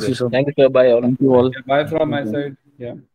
Thank you, sir. Thank you, sir. Bye all. Thank you all. Yeah, bye from my Thank you. side. Yeah.